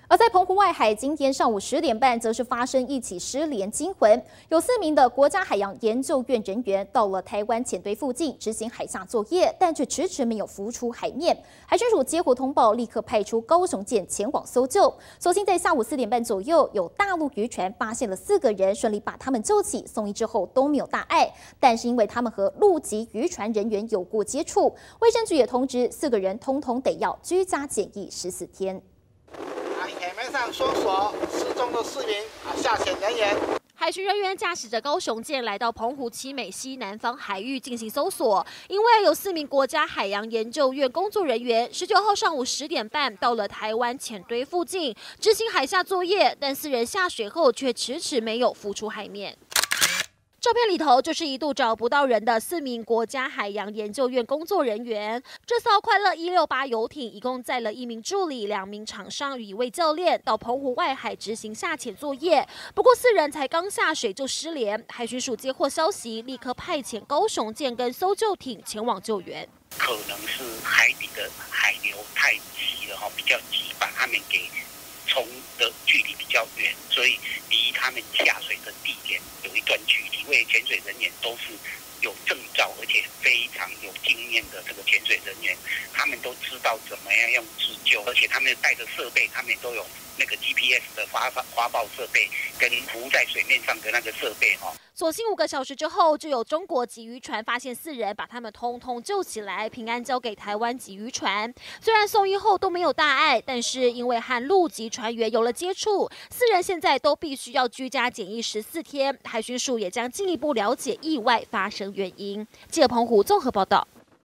而在澎湖外海，今天上午10点半，则是发生一起失联惊魂，有4名的国家海洋研究院人员到了台湾潜队附近执行海下作业，但却迟迟没有浮出海面。海巡署接获通报，立刻派出高雄舰前往搜救。所幸在下午4点半左右，有大陆渔船发现了4个人，顺利把他们救起，送医之后都没有大碍。但是因为他们和陆籍渔船人员有过接触，卫生局也通知4个人通通得要居家检疫14天。 海面上搜索失踪的4名下潜人员。 海巡人员驾驶着高雄舰来到澎湖七美西南方海域进行搜索，因为有4名国家海洋研究院工作人员19号上午10点半到了台湾潜堆附近执行海下作业，但4人下水后却迟迟没有浮出海面。 照片里头就是一度找不到人的4名国家海洋研究院工作人员。这艘快乐168游艇一共载了1名助理、2名厂商与1位教练到澎湖外海执行下潜作业。不过4人才刚下水就失联，海巡署接获消息，立刻派遣高雄舰跟搜救艇前往救援。 可能是海底的海流太急了比较急，把他们给冲的距离比较远，所以离他们下水的地点有一段距离。 因为潜水人员都是有证照，而且非常有经验的这个潜水人员，他们都知道怎么样用自救，而且他们带着设备，他们都有那个 GPS 的发报设备跟浮在水面上的那个设备所幸5个小时之后，就有中国籍渔船发现4人，把他们通通救起来，平安交给台湾籍渔船。虽然送医后都没有大碍，但是因为和陆籍船员有了接触，4人现在都必须要居家检疫14天。海巡署也将进一步了解意外发生原因。记者澎湖综合报道。